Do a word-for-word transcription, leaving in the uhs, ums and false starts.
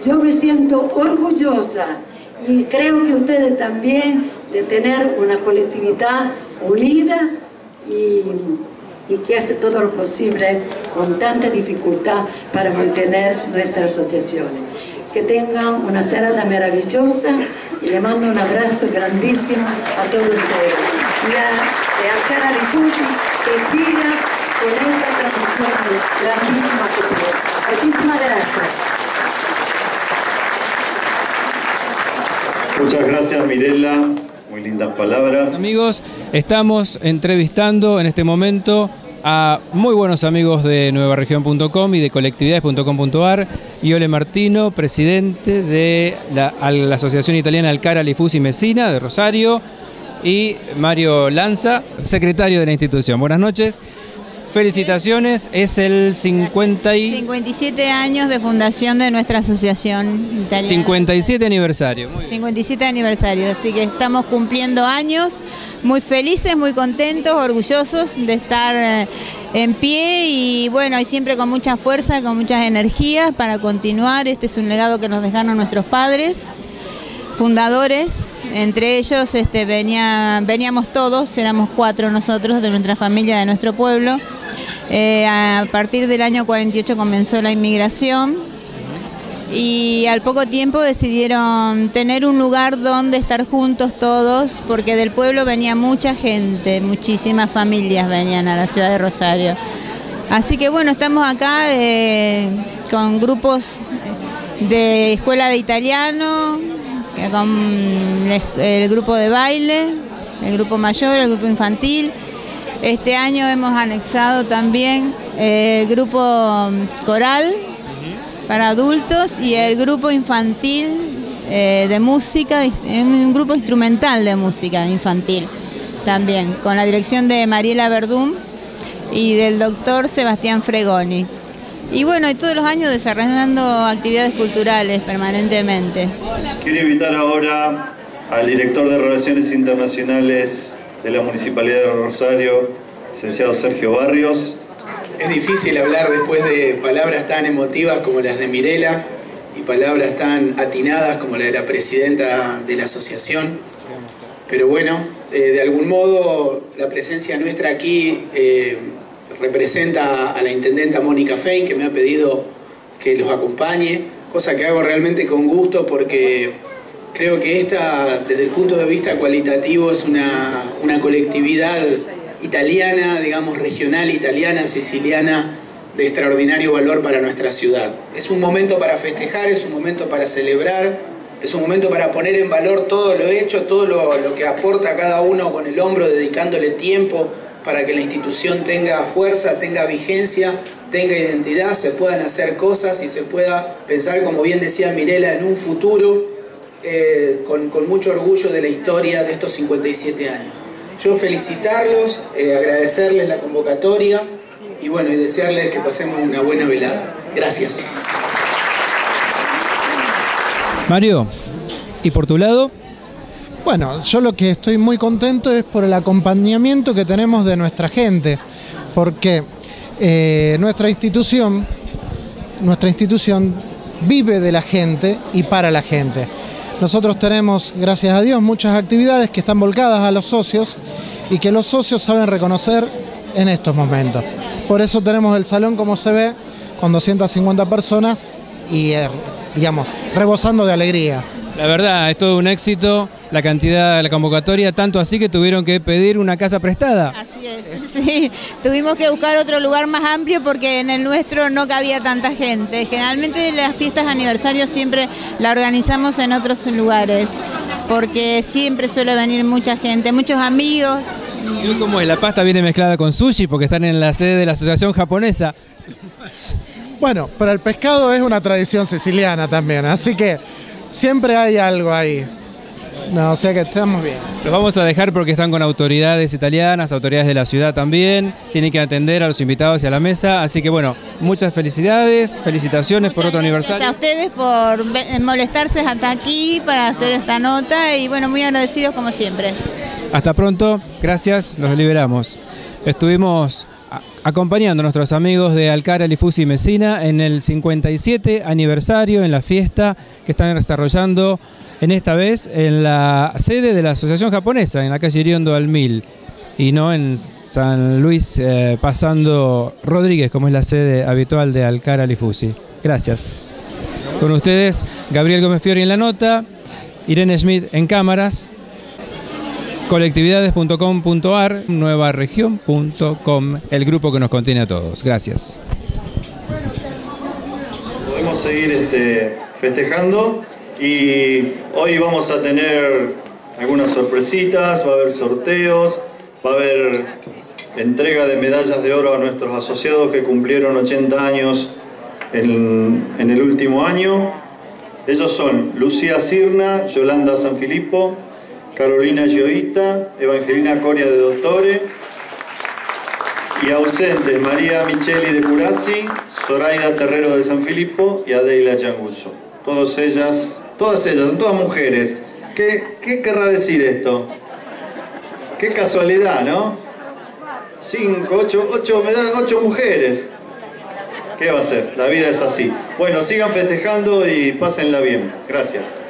Yo me siento orgullosa y creo que ustedes también, de tener una colectividad unida y, y que hace todo lo posible con tanta dificultad para mantener nuestras asociaciones. Que tengan una semana maravillosa y le mando un abrazo grandísimo a todos ustedes. Y a, y a Cara Lifusi, que siga con esta transmisión grandísima que tiene. Muchísimas gracias. Muchas gracias, Mirela. Muy lindas palabras. Amigos, estamos entrevistando en este momento a muy buenos amigos de nueva región punto com y de colectividades punto com punto ar. Iole Martino, presidente de la, la Asociación Italiana Alcara Lifusi Messina de Rosario, y Mario Lanza, secretario de la institución. Buenas noches. Felicitaciones, es el cincuenta y... cincuenta y siete años de fundación de nuestra asociación italiana. cincuenta y siete aniversario. Muy bien. cincuenta y siete aniversario, así que estamos cumpliendo años, muy felices, muy contentos, orgullosos de estar en pie y bueno, y siempre con mucha fuerza, con muchas energías para continuar. Este es un legado que nos dejaron nuestros padres fundadores, entre ellos este, venía, veníamos todos, éramos cuatro nosotros de nuestra familia, de nuestro pueblo. Eh, a partir del año cuarenta y ocho comenzó la inmigración y al poco tiempo decidieron tener un lugar donde estar juntos todos, porque del pueblo venía mucha gente, muchísimas familias venían a la ciudad de Rosario. Así que bueno, estamos acá eh, con grupos de escuela de italiano, con el grupo de baile, el grupo mayor, el grupo infantil. Este año hemos anexado también el grupo coral para adultos y el grupo infantil eh, de música, un grupo instrumental de música infantil también, con la dirección de Mariela Verdún y del doctor Sebastián Fregoni. Y bueno, y todos los años desarrollando actividades culturales permanentemente. Quiero invitar ahora al director de Relaciones Internacionales de la Municipalidad de Rosario, licenciado Sergio Barrios. Es difícil hablar después de palabras tan emotivas como las de Mirela y palabras tan atinadas como la de la presidenta de la asociación. Pero bueno, eh, de algún modo la presencia nuestra aquí eh, representa a la intendenta Mónica Fein, que me ha pedido que los acompañe, cosa que hago realmente con gusto porque creo que esta, desde el punto de vista cualitativo, es una, una colectividad italiana, digamos regional italiana, siciliana, de extraordinario valor para nuestra ciudad. Es un momento para festejar, es un momento para celebrar, es un momento para poner en valor todo lo hecho, todo lo, lo que aporta cada uno con el hombro, dedicándole tiempo para que la institución tenga fuerza, tenga vigencia, tenga identidad, se puedan hacer cosas y se pueda pensar, como bien decía Mirela, en un futuro eh, con, con mucho orgullo de la historia de estos cincuenta y siete años. Yo felicitarlos, eh, agradecerles la convocatoria y bueno, y desearles que pasemos una buena velada. Gracias. Mario, ¿y por tu lado? Bueno, yo lo que estoy muy contento es por el acompañamiento que tenemos de nuestra gente, porque eh, nuestra institución, nuestra institución vive de la gente y para la gente. Nosotros tenemos, gracias a Dios, muchas actividades que están volcadas a los socios y que los socios saben reconocer en estos momentos. Por eso tenemos el salón como se ve, con doscientas cincuenta personas y, eh, digamos, rebosando de alegría. La verdad, es todo un éxito, la cantidad de la convocatoria, tanto así que tuvieron que pedir una casa prestada. Así es, sí. Tuvimos que buscar otro lugar más amplio porque en el nuestro no cabía tanta gente. Generalmente las fiestas de aniversario siempre la organizamos en otros lugares, porque siempre suele venir mucha gente, muchos amigos. ¿Y hoy cómo es? La pasta viene mezclada con sushi porque están en la sede de la asociación japonesa. Bueno, pero el pescado es una tradición siciliana también, así que siempre hay algo ahí. No, o sea que estamos bien. Los vamos a dejar porque están con autoridades italianas, autoridades de la ciudad también. Tienen que atender a los invitados y a la mesa. Así que bueno, muchas felicidades, felicitaciones muchas por otro aniversario. Gracias a ustedes por molestarse hasta aquí para hacer esta nota y bueno, muy agradecidos como siempre. Hasta pronto, gracias, los liberamos. Estuvimos acompañando a nuestros amigos de Alcara, Lifusi y Mesina en el cincuenta y siete aniversario, en la fiesta que están desarrollando en esta vez en la sede de la Asociación Japonesa, en la calle Iriondo al mil, y no en San Luis eh, pasando Rodríguez, como es la sede habitual de Alcara, Lifusi. Gracias. Con ustedes, Gabriel Gómez Fiori en la nota, Irene Schmidt en cámaras, colectividades punto com punto ar, nueva región punto com, el grupo que nos contiene a todos. Gracias. Podemos seguir este, festejando y hoy vamos a tener algunas sorpresitas, va a haber sorteos, va a haber entrega de medallas de oro a nuestros asociados que cumplieron ochenta años en, en el último año. Ellos son Lucía Cirna, Yolanda Sanfilippo, Carolina Gioita, Evangelina Coria de Dottore, y ausentes María Micheli de Curasi, Zoraida Terrero de Sanfilippo y Adeila Gianguzzo. Todas ellas, todas ellas, son todas mujeres. ¿Qué, qué querrá decir esto? Qué casualidad, ¿no? Cinco, ocho, ocho, me dan ocho mujeres. ¿Qué va a ser? La vida es así. Bueno, sigan festejando y pásenla bien. Gracias.